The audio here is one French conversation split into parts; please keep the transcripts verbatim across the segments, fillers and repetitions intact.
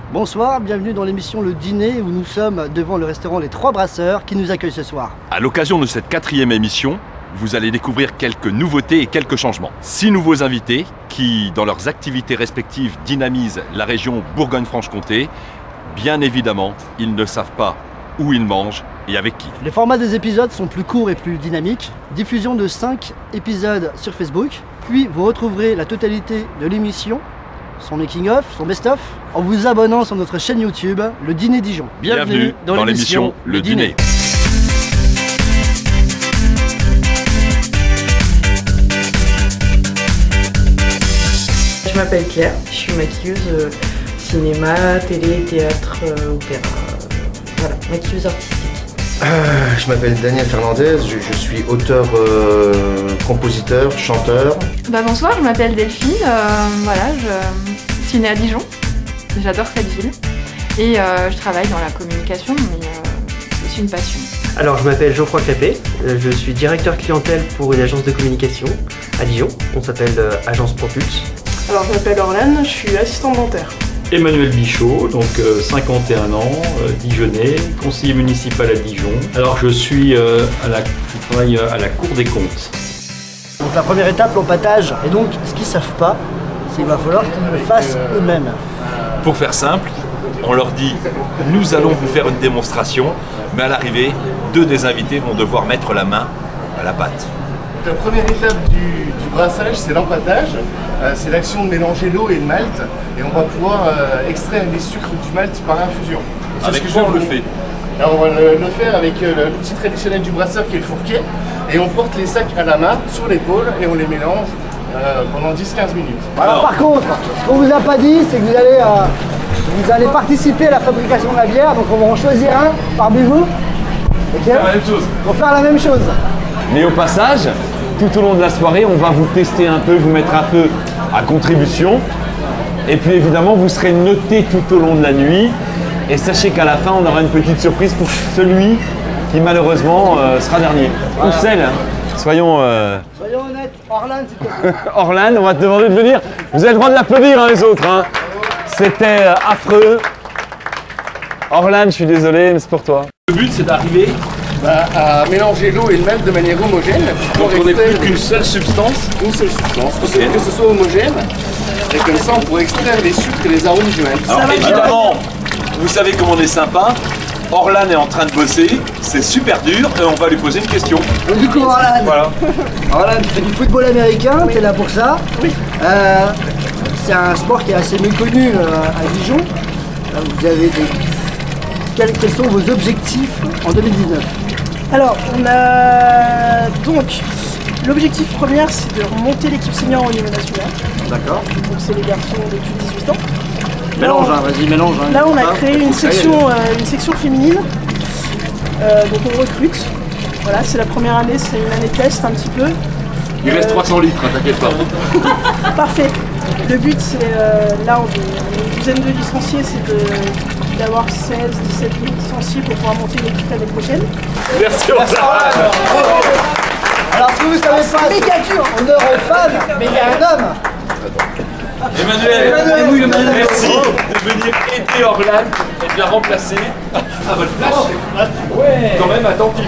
Bonsoir, bienvenue dans l'émission Le Dîner où nous sommes devant le restaurant Les Trois Brasseurs qui nous accueille ce soir. À l'occasion de cette quatrième émission, vous allez découvrir quelques nouveautés et quelques changements. Six nouveaux invités qui, dans leurs activités respectives, dynamisent la région Bourgogne-Franche-Comté. Bien évidemment, ils ne savent pas où ils mangent et avec qui. Les formats des épisodes sont plus courts et plus dynamiques. Diffusion de cinq épisodes sur Facebook. Puis vous retrouverez la totalité de l'émission, son making-of, son best-of, en vous abonnant sur notre chaîne YouTube, Le Dîner Dijon. Bienvenue, Bienvenue dans, dans l'émission Le, Le Dîner. Dîner. Je m'appelle Claire, je suis maquilleuse euh, cinéma, télé, théâtre, euh, opéra, euh, voilà, maquilleuse artistique. Euh, je m'appelle Daniel Fernandez, je, je suis auteur, euh, compositeur, chanteur. Bah bonsoir, je m'appelle Delphine, euh, voilà, je suis née à Dijon, j'adore cette ville et euh, je travaille dans la communication, mais euh, c'est aussi une passion. Alors je m'appelle Geoffroy Clapet, je suis directeur clientèle pour une agence de communication à Dijon, on s'appelle euh, Agence Propulse. Alors je m'appelle Orlane, je suis assistante dentaire. Emmanuel Bichot, donc euh, cinquante et un ans, euh, Dijonnais, conseiller municipal à Dijon. Alors je suis euh, à la, je travaille à la Cour des comptes. Donc la première étape, l'empâtage. Et donc ce qu'ils ne savent pas, c'est qu'il va falloir qu'ils le fassent eux-mêmes. Pour faire simple, on leur dit nous allons vous faire une démonstration, mais à l'arrivée, deux des invités vont devoir mettre la main à la pâte. La première étape du, du brassage, c'est l'empâtage. Euh, c'est l'action de mélanger l'eau et le malt. Et on va pouvoir euh, extraire les sucres du malt par infusion. Avec quoi on le fait? Alors on va le, le faire avec euh, l'outil traditionnel du brasseur qui est le fourquet. Et on porte les sacs à la main, sur l'épaule, et on les mélange euh, pendant dix à quinze minutes. Alors, Alors par contre, ce qu'on vous a pas dit, c'est que vous allez, euh, vous allez participer à la fabrication de la bière. Donc on va en choisir un parmi vous. Okay. Faire la même chose. Pour faire la même chose. Mais au passage, tout au long de la soirée, on va vous tester un peu, vous mettre un peu à contribution. Et puis évidemment, vous serez noté tout au long de la nuit. Et sachez qu'à la fin, on aura une petite surprise pour celui qui malheureusement euh, sera dernier. Ou celle. Soyons, euh... Soyons honnêtes. Orlane, s'il te plaît. Orlane, on va te demander de venir. Vous avez le droit de l'applaudir, hein, les autres. Hein. C'était euh, affreux. Orlane, je suis désolé, mais c'est pour toi. Le but, c'est d'arriver Bah, à mélanger l'eau et le malt de manière homogène. Donc on n'est plus qu'une seule substance. Une seule substance, pour okay. que ce soit homogène. Et comme ça, on pourrait extraire les sucres et les arômes du malt. Alors évidemment, vous savez comme on est sympa. Orlane est en train de bosser, c'est super dur et on va lui poser une question. Donc du coup, Orlane, voilà. Orlane, tu fais du football américain, oui. Tu es là pour ça. Oui. Euh, c'est un sport qui est assez méconnu euh, à Dijon. Euh, vous avez des... Quels, quels sont vos objectifs en deux mille dix-neuf? Alors, on a donc l'objectif premier, c'est de remonter l'équipe senior au niveau national. D'accord. Donc c'est les garçons de plus de dix-huit ans. Mélange, hein, vas-y, mélange. Hein, là, on a créé une section, euh, une section féminine. Euh, donc on recrute. Voilà, c'est la première année, c'est une année test un petit peu. Il euh... reste trois cents litres, hein, t'inquiète pas. Parfait. Le but, c'est euh, là, on a une douzaine de licenciés, c'est de d'avoir seize dix-sept licenciés pour pouvoir monter l'équipe l'année prochaine. Merci, Orlane. Alors, ce que vous savez pas, c'est méga dur. Honneur aux femmes, mais il y a un homme. Emmanuel, Emmanuel, Emmanuel, merci de venir aider Orlane et de la remplacer à votre place. Ouais. Quand même attentif.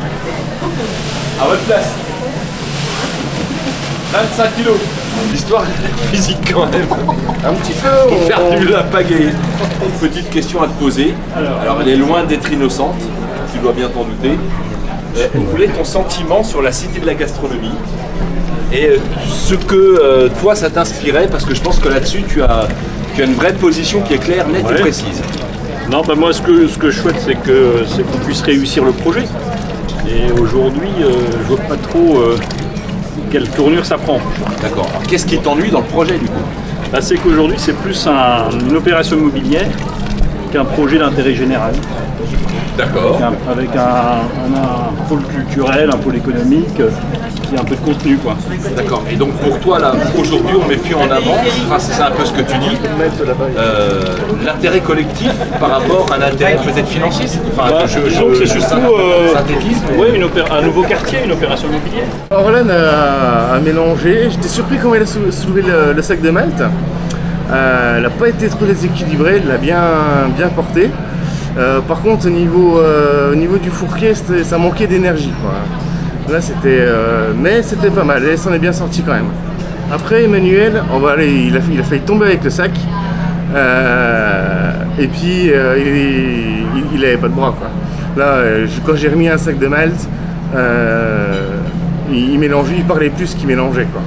À votre place. vingt-cinq kilos. L'histoire physique quand même. Un petit peu. Pour faire du la pagaie. Une petite question à te poser. Alors elle est loin d'être innocente, tu dois bien t'en douter. Euh, on voulait ton sentiment sur la cité de la gastronomie. Et euh, ce que euh, toi ça t'inspirait, parce que je pense que là-dessus tu as, tu as une vraie position qui est claire, nette ouais. et précise. Non, bah moi ce que, ce que je souhaite c'est que c'est qu'on puisse réussir le projet. Et aujourd'hui euh, je vois pas trop euh, quelle tournure ça prend. D'accord. Qu'est-ce qui t'ennuie dans le projet du coup? Bah, c'est qu'aujourd'hui c'est plus un, une opération immobilière qu'un projet d'intérêt général. D'accord. Avec, un, avec un, un, un pôle culturel, un pôle économique, qui a un peu de contenu, quoi. D'accord. Et donc pour toi, là, aujourd'hui, on met plus en avant, enfin, c'est un peu ce que tu dis, euh, l'intérêt collectif par rapport à l'intérêt peut-être financier. Enfin, bah, je, je, donc c'est surtout euh, synthétisme. Ouais, une un nouveau quartier, une opération immobilière. Orlane a, a mélangé. J'étais surpris quand elle a soulevé le, le sac de malt. Euh, elle n'a pas été trop déséquilibrée, elle l'a bien, bien portée. Euh, par contre, au niveau, euh, au niveau du fourquet, ça manquait d'énergie. Là, c'était, euh, mais c'était pas mal, elle s'en est bien sortie quand même. Après, Emmanuel, on va aller, il, a, il a failli tomber avec le sac. Euh, et puis, euh, il n'avait pas de bras, quoi. Là, je, quand j'ai remis un sac de malt, euh, il, il mélangeait, il parlait plus qu'il mélangeait, quoi.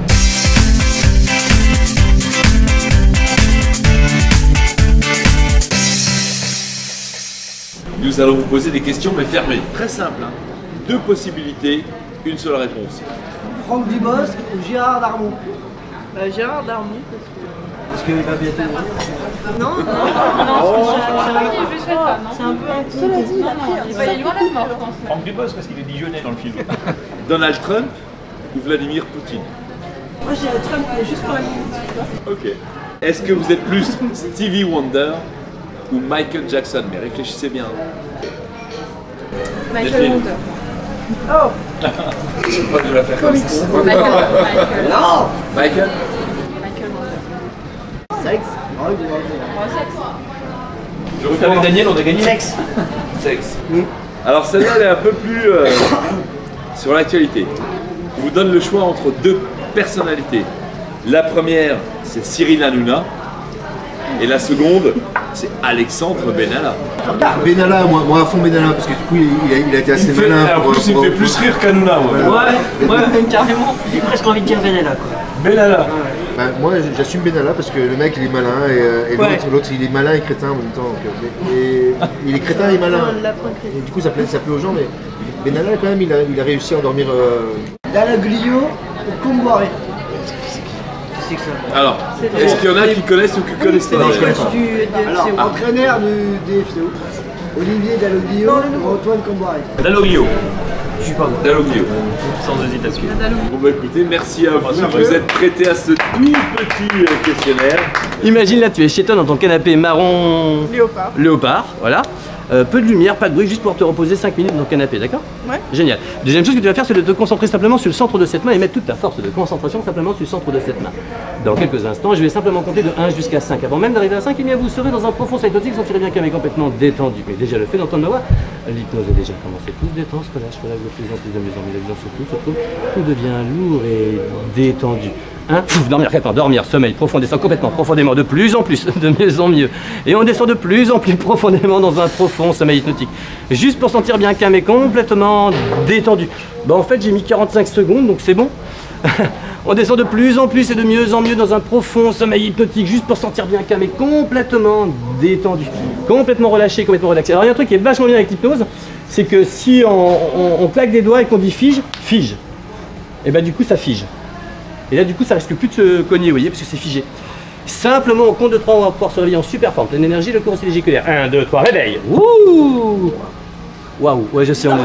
Nous allons vous poser des questions, mais fermées. Très simple, hein. Deux possibilités, une seule réponse. Franck Dubosc ou Gérard Darmon? Bah, Gérard Darmon, parce que... Parce qu'il va bientôt mourir. Non, non, non, Oh, c'est un peu un peu... Cela dit, il a pris un Il va aller loin la mort, je pense. Franck Dubosc parce qu'il est dijonnais dans le film. Donald Trump ou Vladimir Poutine? Moi, j'ai Trump, mais juste pour la minute. Ok. Est-ce que vous êtes plus Stevie Wonder ou Michael Jackson? Mais réfléchissez bien. Michael Delphine. Wonder. Oh, Je crois que je vais la faire comme ça. Michael. Michael. Non. Michael? Michael Wonder. Sexe. Ah oui, bon, Oh, sexe. Je reviens avec Daniel, on a gagné. Sexe. Sexe. Alors celle-là, elle est un peu plus euh, sur l'actualité. Je vous donne le choix entre deux personnalités. La première, c'est Cyril Hanouna. Et la seconde, c'est Alexandre Benalla. Benalla, moi, moi à fond Benalla, parce que du coup il a, il a été assez Il fait, malin. en pour- plus, il me pour- fait plus rire qu'Hanouna. moi. Ouais, ouais, même carrément. J'ai presque envie de dire Benalla, quoi. Benalla. Bah, moi j'assume Benalla parce que le mec il est malin et, euh, et Ouais. l'autre, l'autre il est malin et crétin en même temps. donc, euh, mais- et il est crétin et malin. un lapin crétin. Et du coup ça plaît, ça plaît aux gens, mais Benalla quand même il a, il a réussi à endormir. Euh... Dalloglio ou Comboiré? C'est que ça. Alors, C'est est-ce qu'il y en a qui connaissent ou qui connaissent C'est pas? les d'ailleurs coachs du D F C Alors, O. entraîneur du D F C O, Olivier Dalloglio ou Antoine Comboiré? Dalloglio. Je suis pas bon. Dalloglio. Sans hésitation. Bon bah écoutez, merci à vous, vous êtes prêtés à ce tout petit euh, questionnaire. Imagine là, tu es chez toi dans ton canapé marron Léopard. léopard, voilà. Euh, peu de lumière, pas de bruit, juste pour te reposer cinq minutes dans ton canapé, d'accord? Ouais. Génial. Deuxième chose que tu vas faire, c'est de te concentrer simplement sur le centre de cette main et mettre toute ta force de concentration simplement sur le centre de cette main. Dans quelques instants, je vais simplement compter de un jusqu'à cinq. Avant même d'arriver à cinq, eh bien, vous serez dans un profond état hypnotique, vous sentirez bien qu'elle est complètement détendu. Mais déjà le fait d'entendre ma voix, l'hypnose est déjà commencé. Tout se détend, se relâche, relâche de plus en plus de mieux en mieux. La vision surtout, surtout, tout devient lourd et détendu. Hein? Pouf, dormir, attends, dormir, sommeil, profond, descend complètement, profondément, de plus en plus, de mieux en mieux. Et on descend de plus en plus profondément dans un profond sommeil hypnotique. Juste pour sentir bien calme et complètement détendu. Bah en fait j'ai mis quarante-cinq secondes, donc c'est bon. On descend de plus en plus et de mieux en mieux dans un profond sommeil hypnotique, juste pour sentir bien calme et complètement détendu. Complètement relâché, complètement relaxé. Alors il y a un truc qui est vachement bien avec l'hypnose, c'est que si on, on, on claque des doigts et qu'on dit fige, fige. Et bah du coup ça fige. Et là, du coup, ça risque plus de se cogner, vous voyez, parce que c'est figé. Simplement, au compte de trois, on va pouvoir se réveiller en super forme, pleine énergie, le corps aussi légiculaire. un, deux, trois, réveil. Wouh! Waouh, ouais, je sais, on est.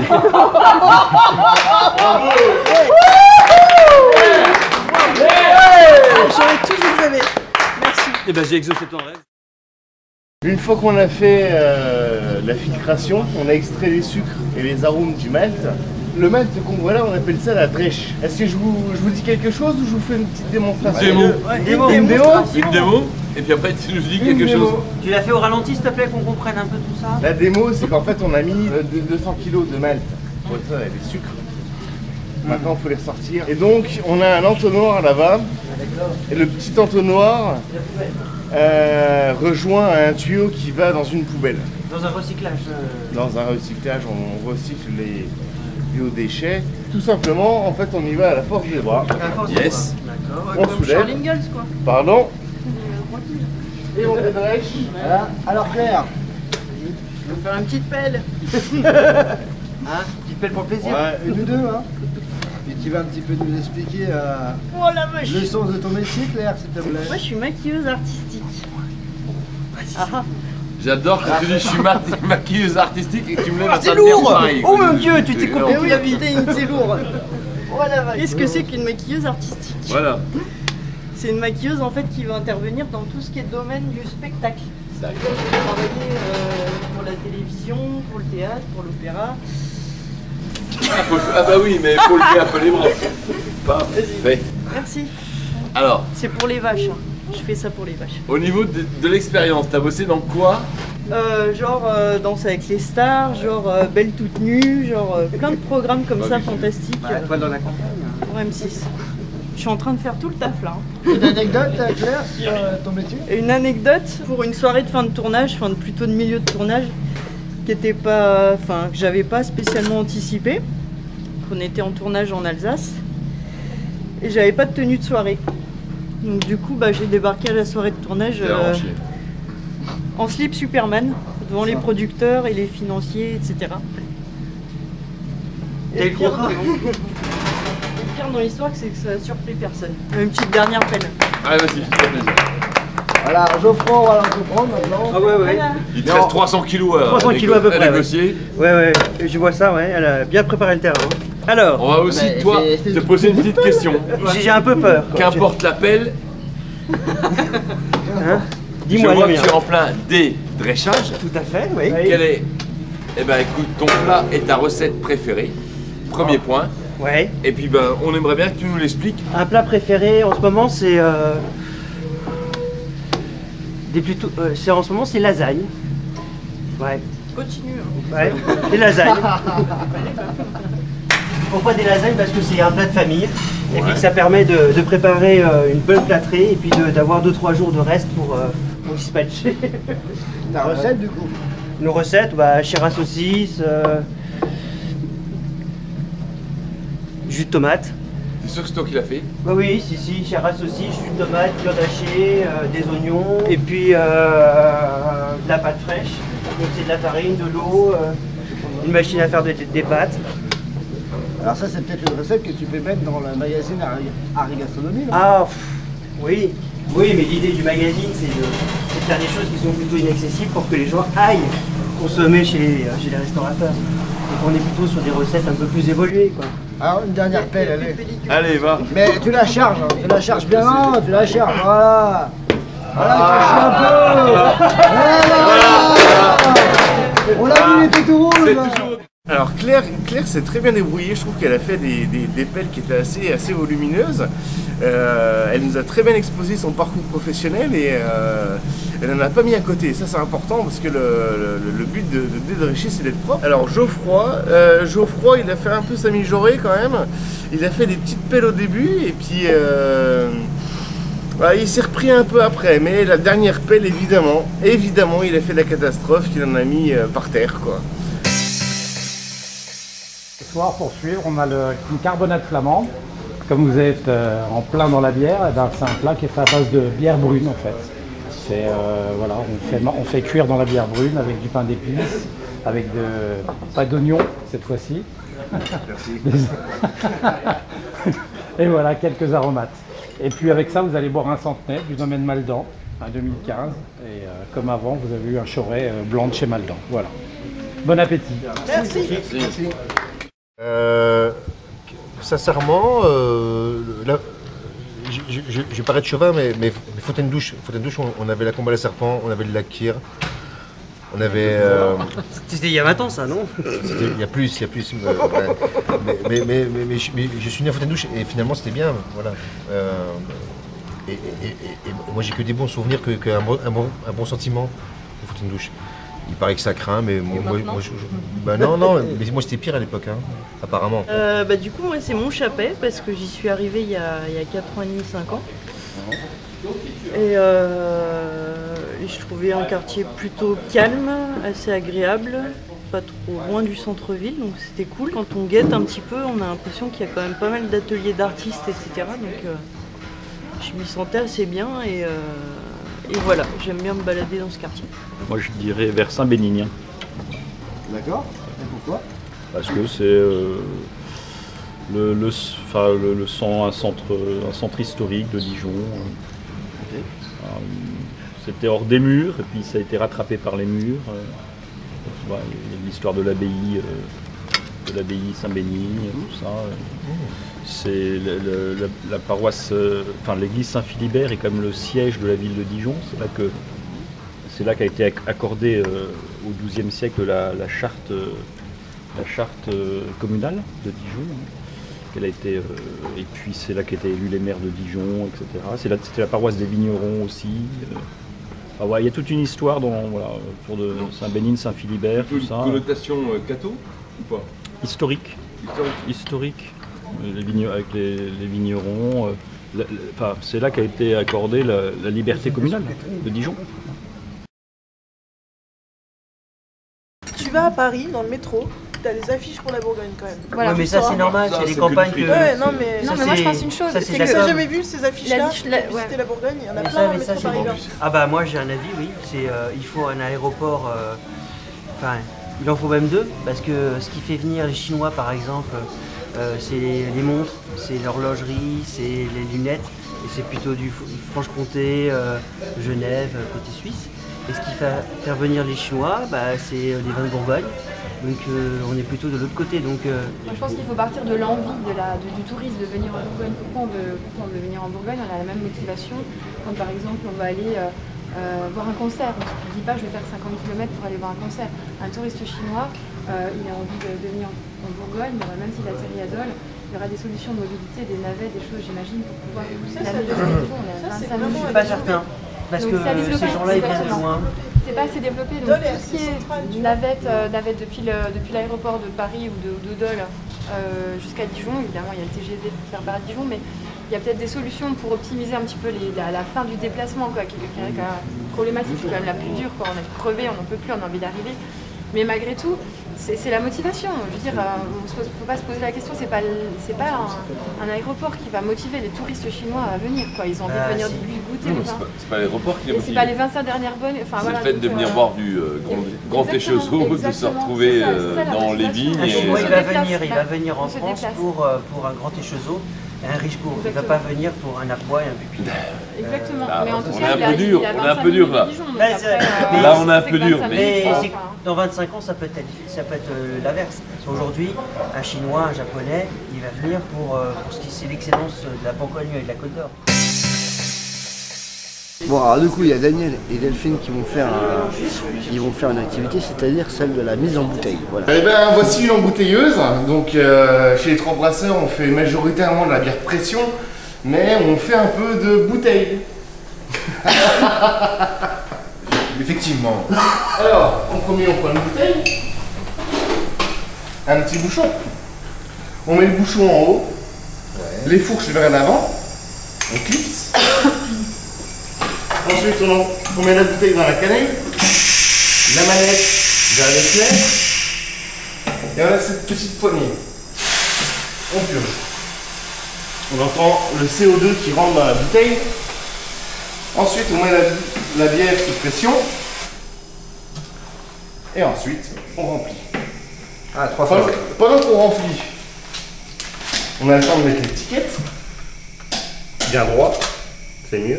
J'aurais toujours rêvé. Merci. Et ben, j'ai exaucé ton rêve. Une fois qu'on a fait euh, la filtration, on a extrait les sucres et les arômes du malt. Le malt qu'on voit là, on appelle ça la drèche. Est-ce que je vous, je vous dis quelque chose ou je vous fais une petite démonstration? Démo. Une démo. Une démo. Une démo, et puis après tu nous dis Une quelque démo. chose. Tu l'as fait au ralenti, s'il te plaît, qu'on comprenne un peu tout ça? La démo, c'est qu'en fait, on a mis euh, de- deux cents kilos de malt. Pour ça, il y a des sucres. Maintenant, il faut les ressortir. Et donc, on a un entonnoir là-bas. Et le petit entonnoir euh, rejoint un tuyau qui va dans une poubelle. Dans un recyclage. Dans un recyclage, on recycle les biodéchets. Tout simplement, en fait, on y va à la force des bras. Yes. D'accord. On Comme soulève. Charlingles, quoi. Pardon. Et on dédrèche. Voilà. Alors Claire, Je vais faire une petite pelle. Hein? Petite pelle pour le plaisir. Ouais. une ou deux, hein? Et tu vas un petit peu nous expliquer euh, Oh la vache. le sens de ton métier, Claire, s'il te plaît. Moi, je suis maquilleuse artistique. Ah ah. J'adore que tu dis je suis ma- maquilleuse artistique et que tu me lèves à C'est ça lourd! pareil. Oh mon Dieu, tu t'es C'est coupé énorme. Eh oui, putain, c'est lourd. Oh la vache. Qu'est-ce que c'est qu'une maquilleuse artistique? Voilà. C'est une maquilleuse en fait qui va intervenir dans tout ce qui est domaine du spectacle. D'accord. Je vais travailler euh, pour la télévision, pour le théâtre, pour l'opéra. Ah, faut- ah bah oui, mais il faut lever un peu les bras. Parfait. Merci. Alors, C'est pour les vaches. hein. je fais ça pour les vaches. Au niveau de, de l'expérience, t'as bossé dans quoi? Euh, genre euh, Danse avec les stars, genre euh, Belle toute nue, genre euh, plein de programmes comme Bah ça oui. fantastiques. Bah, toi dans la campagne. Pour M six. Je suis en train de faire tout le taf là. hein. Une anecdote, euh, Claire, sur euh, ton métier? Et une anecdote pour une soirée de fin de tournage, enfin de- plutôt de milieu de tournage, qui était pas, enfin que j'avais pas spécialement anticipé. On était en tournage en Alsace et j'avais pas de tenue de soirée. Donc du coup, bah, j'ai débarqué à la soirée de tournage T'es euh, arraché. en slip Superman devant les producteurs et les financiers, et cetera. T'as eu le pire, contrat, non? le pire dans l'histoire, c'est que ça a surpris personne. Une petite dernière peine. Allez, vas-y, fais plaisir. Voilà, Geoffroy, on va l'entreprendre maintenant. Ah ouais, ouais. Voilà. Il te Non. reste trois cents kilos à, trois cents à kilos à peu négo- près, ouais. négocier. Ouais, ouais, je vois ça, ouais. Elle a bien préparé le terrain. Alors, On va aussi, Mais toi, c'est- te poser une petite question. j'ai j'ai un peu peur. quoi. Qu'importe l'appel, Hein je Dis-moi, vois que dis-moi. tu es en plein dédréchage. Tout à fait, oui. Quel est, eh ben écoute, ton plat et ta recette préférée. Premier point. Ouais. Et puis ben, on aimerait bien que tu nous l'expliques. Un plat préféré en ce moment, c'est euh, des plutôt. euh, c'est en ce moment, c'est lasagne. Ouais. Continue. hein. Ouais. Des lasagnes. Pourquoi des lasagnes? Parce que c'est un plat de famille et puis que ça permet de, de préparer euh, une bonne plâtrée et puis de- d'avoir deux trois jours de reste pour, euh, pour dispatcher. Ta recette du coup? Nos recettes, bah, chair à saucisse, euh, jus de tomate. T'es sûr que c'est toi qui l'as fait? Bah oui, si, si, chair à saucisse, jus de tomate, viande hachée, euh, des oignons, et puis euh, de la pâte fraîche. Donc c'est de la farine, de l'eau, euh, une machine à faire de- des pâtes. Alors ça, c'est peut-être une recette que tu peux mettre dans le magazine Harry, Harry Gastronomie, non? Ah, pff, oui, oui, mais l'idée du magazine, c'est de, c'est de faire des choses qui sont plutôt inaccessibles pour que les gens aillent consommer chez les, euh, chez les restaurateurs. Donc on est plutôt sur des recettes un peu plus évoluées, quoi. Alors, une dernière pelle, allez. Allez, va. Mais tu la charges, hein, tu la charges bien, hein, tu la charges, voilà. Voilà, tu chie un peu. Voilà. On l'a vu, il était tout rouge. C'est là. toujours. Alors Claire, Claire s'est très bien débrouillée, je trouve qu'elle a fait des, des, des pelles qui étaient assez, assez volumineuses. Euh, elle nous a très bien exposé son parcours professionnel et euh, elle n'en a pas mis à côté. Ça c'est important parce que le, le, le but de, de dédrécher c'est d'être propre. Alors Geoffroy, euh, Geoffroy il a fait un peu sa mijaurée quand même. Il a fait des petites pelles au début et puis euh, voilà, il s'est repris un peu après. Mais la dernière pelle évidemment, évidemment il a fait la catastrophe qu'il en a mis euh, par terre quoi. Ce soir, pour suivre, on a le, une carbonate flamande. Comme vous êtes euh, en plein dans la bière, eh ben, c'est un plat qui est fait à base de bière brune en fait. C'est, euh, voilà, on fait, on fait cuire dans la bière brune avec du pain d'épices, avec de, pas d'oignon cette fois-ci. Merci. Et voilà, quelques aromates. Et puis avec ça, vous allez boire un centenaire du domaine Maldan, un deux mille quinze. Et euh, comme avant, vous avez eu un Chauray euh, blanc de chez Maldan. Voilà. Bon appétit. Merci. Merci. Euh, sincèrement, euh, là, je, je, je, je vais paraître chauvin, mais, mais, mais Fontaine-Douche, Fontaine-Douche, on, on avait la Combat à la Serpent, on avait le lac Kyr, on avait. Euh, C'était il y a vingt ans ça, non? c'était- Il y a plus, il y a plus. euh, ouais. mais, mais, mais, mais, mais je, mais je suis né à Fontaine-Douche et finalement c'était bien, voilà. Euh, et, et, et, et moi j'ai que des bons souvenirs, que, que un, bon, un, bon, un bon sentiment de Fontaine-Douche. Il paraît que ça craint, mais moi, moi, moi, je, je- bah non, non, mais moi c'était pire à l'époque, hein, apparemment. Euh, bah, du coup, moi, c'est Montchapet parce que j'y suis arrivée il y a, il y a quatre ans et demi, cinq ans. Et, euh, et je trouvais un quartier plutôt calme, assez agréable, pas trop loin du centre-ville, donc c'était cool. Quand on guette un petit peu, on a l'impression qu'il y a quand même pas mal d'ateliers d'artistes, et cetera. Donc euh, je m'y sentais assez bien et, euh, et voilà, j'aime bien me balader dans ce quartier. Moi je dirais vers Saint-Bénignien, D'accord. Et pourquoi? parce que c'est euh, le, le, enfin, le, le cent- un, centre, un centre historique de Dijon. Euh, C'était hors des murs et puis ça a été rattrapé par les murs. Euh, voilà, il y a l'histoire de l'abbaye, euh, de l'abbaye Saint-Bénigne, tout ça. euh. C'est le- le- la, la paroisse, euh, enfin l'église Saint-Philibert est comme le siège de la ville de Dijon. C'est là que c'est là qu'a été acc- accordée euh, au douzième siècle la, la charte, euh, la charte euh, communale de Dijon. qu'elle a été, euh, et puis c'est là qu'étaient élus les maires de Dijon, et cetera. C'est là, c'était la paroisse des vignerons aussi. Euh, ah ouais, il y a toute une histoire dans, voilà, autour de Saint-Bénigne, Saint-Philibert, tout ça. Une connotation euh, catho ou pas? Historique. Historique. Historique. Les vignerons, avec les, les vignerons. Euh, la, la, enfin, c'est là qu'a été accordée la, la liberté communale de Dijon. Tu vas à Paris, dans le métro, t'as des affiches pour la Bourgogne quand même. Voilà, ouais, mais ça c'est normal, c'est des campagnes que... Ouais, non mais... Non, mais moi je pense une chose, c'est que j'ai jamais vu ces affiches-là, pour la... visiter ouais. la Bourgogne, il y en a mais plein ça, dans le ça, métro parisien. Ah bah moi j'ai un avis, oui, c'est euh, il faut un aéroport, euh, enfin il en faut même deux, parce que ce qui fait venir les Chinois par exemple, euh, c'est les montres, c'est l'horlogerie, c'est les lunettes, et c'est plutôt du Franche-Comté, euh, Genève, côté suisse. Et ce qui fait faire venir les Chinois, bah, c'est les vins de Bourgogne. Donc euh, on est plutôt de l'autre côté. Donc, euh... Moi, je pense qu'il faut partir de l'envie de la, de, du touriste de venir en Bourgogne. Pourquoi on, veut, pourquoi on veut venir en Bourgogne? On a la même motivation quand par exemple on va aller euh, euh, voir un concert. On ne se dit pas je vais faire cinquante kilomètres pour aller voir un concert. Un touriste chinois, euh, il a envie de, de venir en Bourgogne, mais même s'il atterrit à Dole, il y aura des solutions de mobilité, des navettes, des choses j'imagine pour pouvoir... Ça, ça, ça, ça c'est vraiment... Je suis pas certain. Parce donc, que ces gens-là ils viennent de loin. C'est pas assez développé, donc Dole tout ce qui est navette, euh, navette depuis, le, depuis l'aéroport de Paris ou de, de Dole euh, jusqu'à Dijon, évidemment il y a le T G V pour faire par Dijon, mais il y a peut-être des solutions pour optimiser un petit peu les, la, la fin du déplacement, quoi, qui est quand même problématique, c'est quand même la plus dure, quoi. On est crevé, on n'en peut plus, on a envie d'arriver. Mais malgré tout, c'est la motivation. Je veux dire, il ne faut pas se poser la question, c'est pas, c'est pas un, un aéroport qui va motiver les touristes chinois à venir, quoi. Ils ont envie ah, de venir si. goûter. Non, c'est pas, pas l'aéroport qui les motive. C'est pas les vingt-cinq dernières bonnes. Enfin, c'est voilà, le fait donc, de venir euh, boire du euh, grand, grand écheveau, de se retrouver ça, euh, ça, dans les vignes. Un et... Chinois, il va venir, il va bah, venir en France pour, euh, pour un grand écheveau. Un riche pour, il ne va pas venir pour un arbois et un pupitre. Exactement. Euh, mais en tout on cas, est un peu dur, on est un peu dur là. Là, on est un peu dur. Mais dans vingt-cinq ans, ça peut être, ça peut être euh, l'inverse. Aujourd'hui, un Chinois, un Japonais, il va venir pour, euh, pour ce qui c'est l'excellence de la Bourgogne et de la Côte d'Or. Bon, alors du coup, il y a Daniel et Delphine qui vont faire, un, qui vont faire une activité, c'est-à-dire celle de la mise en bouteille. Voilà. Eh ben, voici une embouteilleuse. Donc, euh, chez les Trois Brasseurs, on fait majoritairement de la bière pression, mais on fait un peu de bouteille. Effectivement. Alors, en premier, on prend une bouteille, un petit bouchon. On met le bouchon en haut, ouais. Les fourches vers l'avant, on clipse. Ensuite, on, on met la bouteille dans la cannelle, la manette vers l'éclair, et on a cette petite poignée. On purge. On entend le C O deux qui rentre dans la bouteille. Ensuite, on met la, la bière sous pression. Et ensuite, on remplit. Ah, trois fois. Pendant qu'on remplit, on a le temps de mettre l'étiquette. Bien droit, c'est mieux.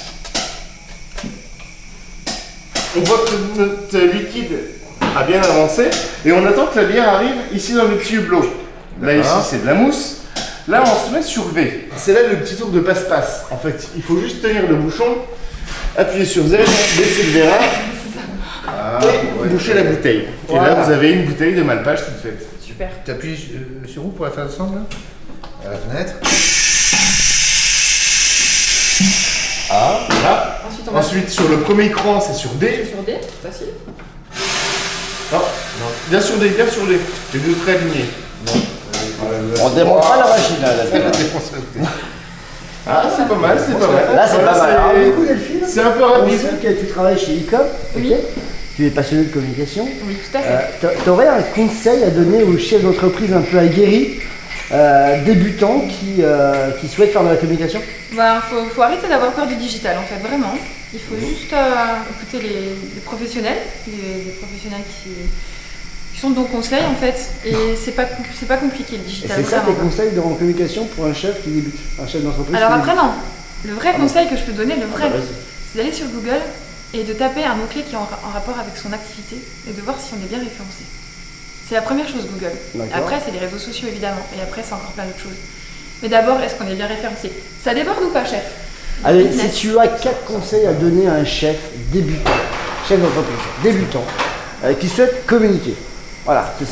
On voit que notre liquide a bien avancé et on attend que la bière arrive ici dans le petit hublot. Là, ici, c'est de la mousse. Là, on se met sur V. C'est là le petit tour de passe-passe. En fait, il faut juste tenir le bouchon, appuyer sur Z, baisser le verre ah, et ouais, boucher ouais. la bouteille. Voilà. Et là, vous avez une bouteille de malpage toute faite. Super. Tu appuies euh, sur où pour la faire descendre là? À la fenêtre. Ah, là. Ensuite, on Ensuite sur le premier cran, c'est sur D. Sur D, facile. Non, non. Bien sur D, bien sur D. Les deux traits alignés. Non. On ne démonte pas la machine là. là ah, c'est pas mal, c'est pas mal. Là, c'est voilà, pas mal. Alors, du coup, Delphine, c'est un peu rapide. On sait que tu travailles chez I C O P. Oui. Okay. Tu es passionné de communication. Oui, tout à fait. Euh, tu aurais un conseil à donner aux chefs d'entreprise un peu aguerris, euh, débutants qui, euh, qui souhaitent faire de la communication? Bah, faut, faut arrêter d'avoir peur du digital en fait, vraiment. Il faut juste euh, écouter les, les professionnels, les, les professionnels qui, qui sont de bons conseils en fait. Et c'est pas, c'est pas compliqué le digital. Et c'est ça tes conseils de en communication pour un chef qui débute, un chef d'entreprise? Alors après débute. non, le vrai ah conseil bon. que je peux donner, le vrai, ah bah c'est d'aller sur Google et de taper un mot-clé qui est en, en rapport avec son activité et de voir si on est bien référencé. C'est la première chose Google. Après c'est les réseaux sociaux évidemment et après c'est encore plein d'autres choses. Mais d'abord, est-ce qu'on est bien référencé? Ça déborde ou pas, chef? Allez, si tu as quatre conseils à donner à un chef débutant, chef d'entreprise débutant, euh, qui souhaite communiquer. Voilà, c'est simple.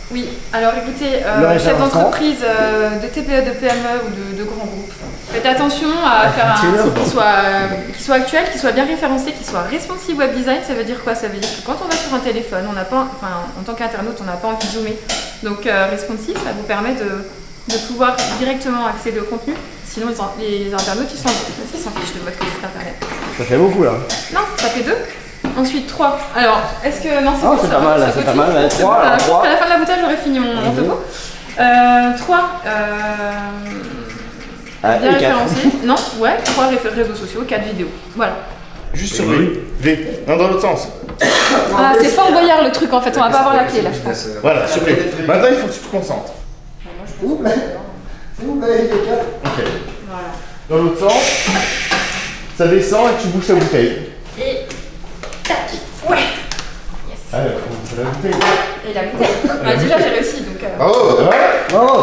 Oui, alors écoutez, Le euh, référencement. chef d'entreprise euh, de T P E, de P M E ou de, de grands groupes, faites attention à faire un site qui soit, euh, qui soit actuel, qui soit bien référencé, qui soit responsive web design. Ça veut dire quoi? Ça veut dire que quand on va sur un téléphone, on n'a pas, enfin, en tant qu'internaute, on n'a pas envie de zoomer. Donc euh, responsive, ça vous permet de, de pouvoir directement accéder au contenu. Sinon les, les internautes, ils s'en ils s'en fichent de votre site internet. Ça fait beaucoup là. Non, ça fait deux. Ensuite, trois. Alors, est-ce que. Non, c'est Ah, bon, c'est ça pas va, mal, ça c'est pas continue. mal, ouais. C'est Trois, bon, alors, je pense trois. qu'à la fin de la bouteille, j'aurais fini mon, mon topo. Euh, trois. Euh, Ah, bien et quatre. référencé. Non, ouais. Trois réf- réseaux sociaux, quatre vidéos. Voilà. Juste sur V. V. Non, dans l'autre sens. Ah, c'est Fort Boyard le truc en fait, on va pas avoir la clé là, je pense. Voilà, sur V. Maintenant, il faut que tu te concentres. S'il vous plaît. S'il vous plaît, les quatre. Ok. Dans l'autre sens, ça descend et tu bouges ta bouteille. Et. Tac. Ouais. Ah, il faut la bouteille. Et la bouteille. Bah, déjà, j'ai réussi donc. Euh... Bravo, ouais. Bravo.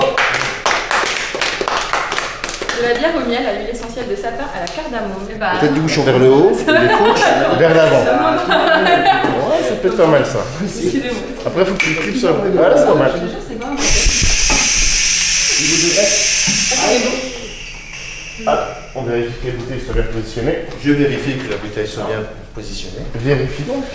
De la bière au miel à l'huile essentielle de sapin à la cardamome. Et bah, Peut-être du bouchon vers le haut, et des fourches vers l'avant. Ouais, ça peut être pas mal ça. Excusez-moi. Après, il faut que tu clips sur la bouteille. Voilà, c'est pas mal. C'est bon en fait. Ah, on vérifie que les bouteilles soient bien positionnées. Je vérifie que la bouteille soit bien positionnée. Vérifie donc.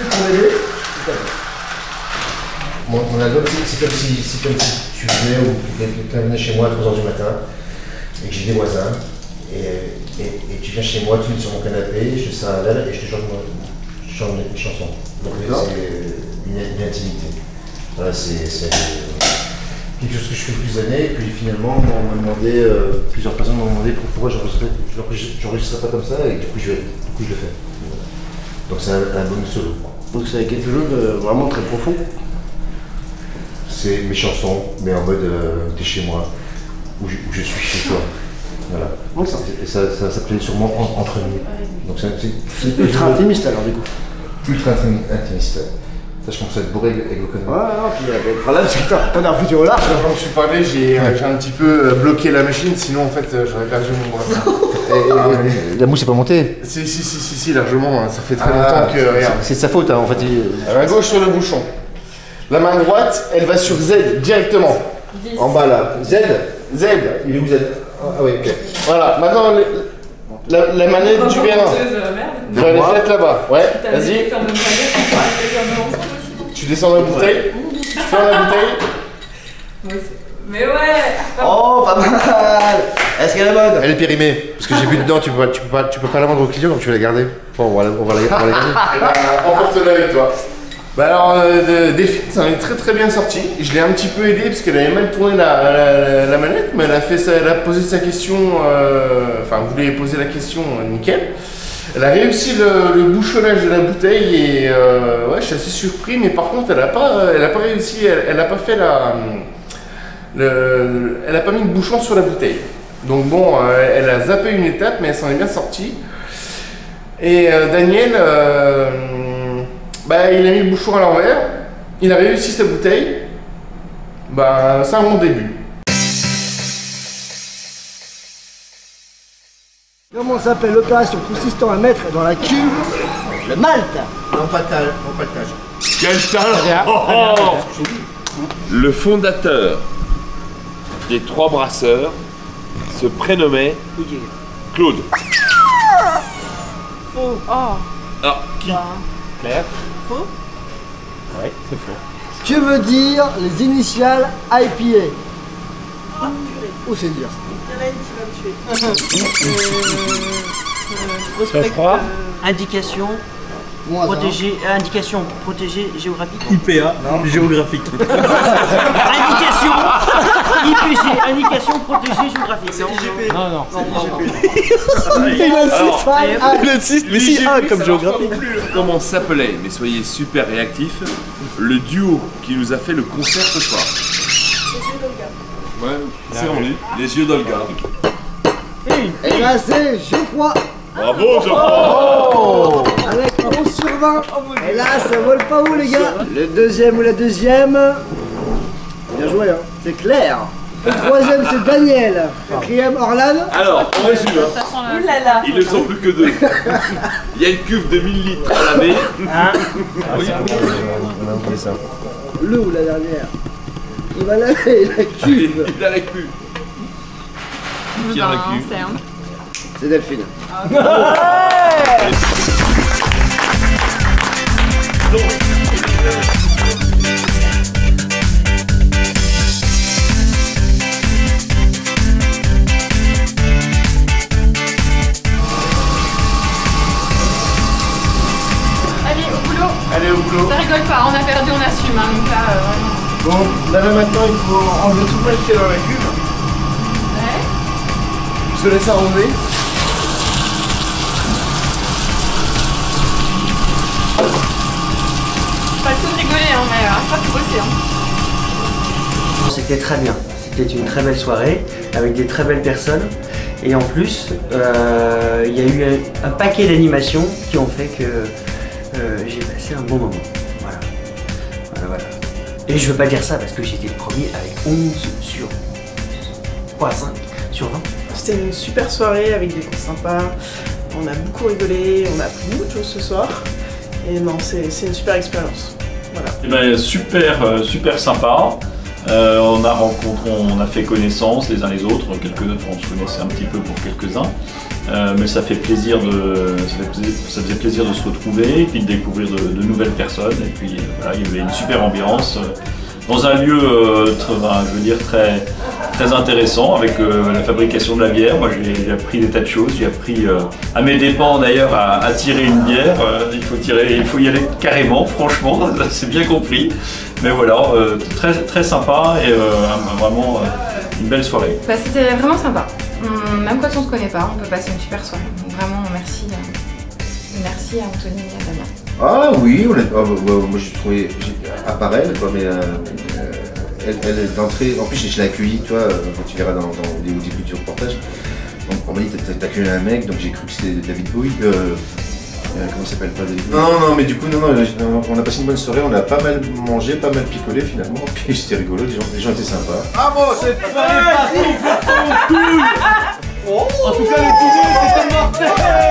Mon, mon album, c'est c'est comme, si, c'est comme si tu venais ou quelqu'un venait chez moi à trois heures du matin et que j'ai des voisins et, et, et tu viens chez moi, tu es sur mon canapé, je sers un verre et je te chante, je chante une chanson. Donc c'est une, une intimité. Voilà, c'est c'est, euh, quelque chose que je fais depuis des années et puis finalement on m'a demandé, euh, plusieurs personnes m'ont demandé pourquoi j'enregistrais pas comme ça et du coup je, du coup, je le fais. Voilà. Donc c'est un album solo. Donc c'est quelque chose de vraiment très profond. C'est mes chansons, mais en mode euh, t'es chez moi, où je, où je suis chez toi. Voilà. Et ça, ça s'appelait sûrement en- Entre nous. Donc c'est C'est ultra intimiste alors du coup. Ultra intimi- intimiste. Ça, je commence à être bourré avec avec vos conneries. Ouais, non, puis euh, le problème c'est que t'as t'en as foutu au large. Quand je me suis parlé, j'ai euh, j'ai un petit peu euh, bloqué la machine, sinon en fait euh, j'aurais perdu mon bras. Et, et la mousse n'est pas montée. Si, si, si, si, si, largement, hein, ça fait très Ah, longtemps que. Regarde. c'est de sa faute, hein, en fait. il- La main gauche sur le bouchon. La main droite, elle va sur Z directement. En bas là. Z Z. Il est où Z Ah oui, ok. Voilà, maintenant les- la, la manette du V un. Tu vas les faites là-bas. Ouais, vas-y. Tu descends la bouteille. Tu fermes la bouteille. Mais ouais. Oh, pas mal. Est-ce qu'elle est bonne? Elle est périmée. Parce que j'ai bu dedans, tu peux, pas, tu, peux pas, tu peux pas la vendre au client, donc tu vas la garder. Enfin, on va la, on va la, on va la garder. Eh ben, emporte-la avec toi. Bah alors, euh, de- Défi, ça en est très très bien sorti. Je l'ai un petit peu aidé parce qu'elle avait mal tourné la, la- la manette, mais elle a, fait sa- elle a posé sa question, euh, enfin, vous voulez poser la question, euh, nickel. Elle a réussi le, le bouchonnage de la bouteille et euh, ouais, je suis assez surpris, mais par contre, elle a pas, elle a pas réussi, elle, elle a pas fait la, le, elle a pas mis le bouchon sur la bouteille. Donc bon, euh, elle a zappé une étape, mais elle s'en est bien sortie. Et euh, Daniel, euh, bah, il a mis le bouchon à l'envers, il a réussi sa bouteille, bah, c'est un bon début. Comment s'appelle l'opération consistant à mettre dans la cuve le malt? Non, pas de tage. Non, pas de tage. Quel talent! Oh, oh. Le fondateur des Trois Brasseurs se prénommait Claude. Faux. Oh. Alors, qui? Claire? Faux. Oui, c'est faux. Que veut dire les initiales I P A? Ah, purée. Oh, c'est dur. Il y en a une qui va me tuer. euh, Ça froid. Indication Moins un. protégée, euh, indication protégée géographique. I P A, géographique. Indication I P G, indication protégée géographique. Non, non. Il insiste pas. Ah, Il insiste, mais si, A comme géographique. Comment s'appelait, mais soyez super réactifs, le duo qui nous a fait le concert ce soir? Ouais, c'est on dit. Les yeux d'Olga. Et là, c'est Geoffroy. Bravo, Geoffroy! Oh, avec onze sur vingt. Et là, ça vole pas haut, les gars. Le deuxième ou la deuxième. Bien joué, hein. C'est Claire. Le troisième, c'est Daniel. Quatrième, Orlan. Alors, on résume. Hein. Ça sent la... Ouh là là. Ils ne sont plus que deux. Il y a une cuve de mille litres à laver. On a oublié ça. Le ou la dernière. Il va laver la cuve. Il n'arrête plus. Qui tient la cuve? C'est Delphine. Allez, au boulot. Allez, au boulot. Ça rigole pas, on a perdu, on assume. Hein, donc là, euh, vraiment. Bon, là, là maintenant, il faut enlever tout le qu'il y a dans la cuve. Ouais. Je te laisse arroser. Pas le tout de rigoler, hein, mais euh, pas de bosser. Hein. C'était très bien. C'était une très belle soirée avec des très belles personnes. Et en plus, euh, il y a eu un, un paquet d'animations qui ont fait que euh, j'ai passé un bon moment. Voilà. Voilà, voilà. Et je veux pas dire ça parce que j'étais le premier avec onze sur quoi, cinq sur vingt. C'était une super soirée avec des gens sympas. On a beaucoup rigolé, on a appris beaucoup de choses ce soir. Et non, c'est une super expérience. Voilà. Eh ben, super, euh, super sympa. Euh, on a rencontré, on a fait connaissance les uns les autres. Quelques, on se connaissait un petit peu pour quelques-uns. Euh, mais ça fait plaisir de, ça, fait plaisir, ça faisait plaisir de se retrouver et puis de découvrir de, de nouvelles personnes. Et puis euh, voilà, il y avait une super ambiance euh, dans un lieu, euh, très, ben, je veux dire très, très intéressant avec euh, la fabrication de la bière. Moi, j'ai appris des tas de choses. J'ai appris euh, à mes dépens d'ailleurs à, à tirer une bière. Euh, il faut tirer, il faut y aller carrément. Franchement, c'est bien compris. Mais voilà, euh, très très sympa et euh, vraiment euh, une belle soirée. Bah, c'était vraiment sympa. Hum, même quand on se connaît pas, on peut passer une super soirée. Donc vraiment, merci, euh, merci à Anthony et à Damien. Ah oui, on a, ah, bah, bah, moi j'ai trouvé, à part elle, quoi, mais euh, euh, elle, elle d'entrée, en plus je l'ai accueillie, tu vois, quand tu verras dans, dans au début du reportage, on, on m'a dit t'as accueilli un mec, donc j'ai cru que c'était David Bowie. Euh, euh, comment il s'appelle pas David Bowie? Non, non, mais du coup, non, non, on a passé une bonne soirée, on a pas mal mangé, pas mal picolé finalement, puis c'était rigolo, les gens, les gens étaient sympas. Ah bon, c'est pas cool. En tout cas, le dîner, c'était mortel.